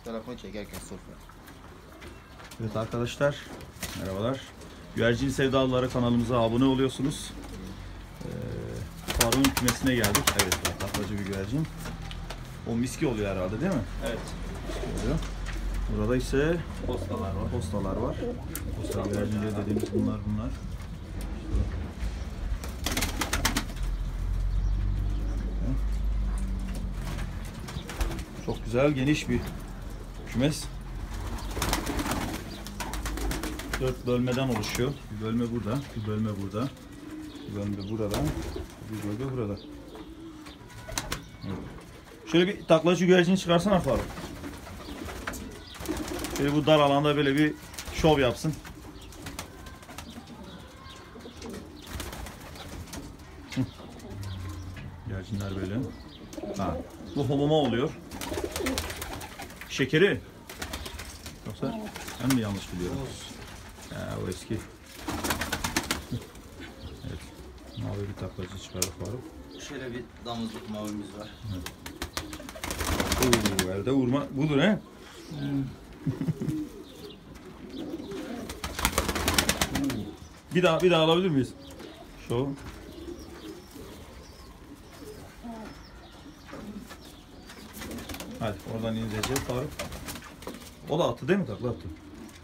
Telefon çekerken sofra. Evet arkadaşlar, merhabalar. Güvercin Sevdalıları kanalımıza abone oluyorsunuz. Faruk'un kümesine geldik. Evet, taklacı bir güvercin. O miski oluyor herhalde değil mi? Evet. Oluyor. Burada ise Postalar var. postalar var. Posta güvercinleri dediğimiz bunlar. Çok güzel, geniş bir kümes. 4 bölmeden oluşuyor. Bir bölme burada, bir bölme burada, bir bölme burada, bir bölme burada. Evet. Şöyle bir taklacı güvercini çıkarsana Faruk. Şöyle bu dar alanda böyle bir şov yapsın. Güvercinler böyle. Ha, bu homoma oluyor. Şekeri. Yoksa ben mi yanlış biliyorum? Ya o eski. Evet. Mavi bir taklacı çıkardık Faruk. Şöyle bir damızlık mavimiz var. Evet. Oo, elde vurma budur he? Bir daha alabilir miyiz? Şu. Hadi oradan ineceğiz Faruk. O da attı değil mi? Takla attı.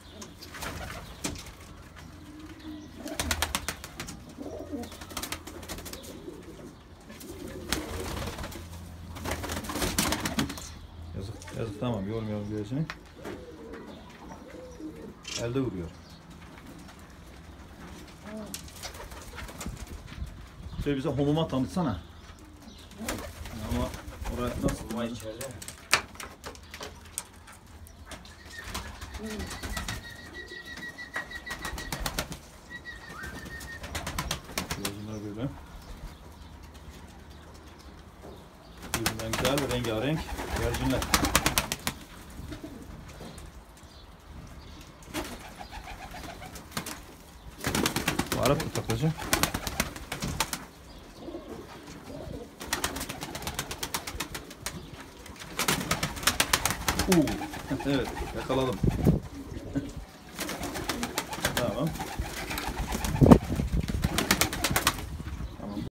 Yazık tamam, yormuyorum güvercini. Elde vuruyor. Şöyle bize homuma tanıtsana. Ama oraya nasıl? Vay içeride. Güvercinler böyle. Birbirinden güzel ve rengarenk güvercinler. Bu Arap da taklacı. Evet, yakaladım.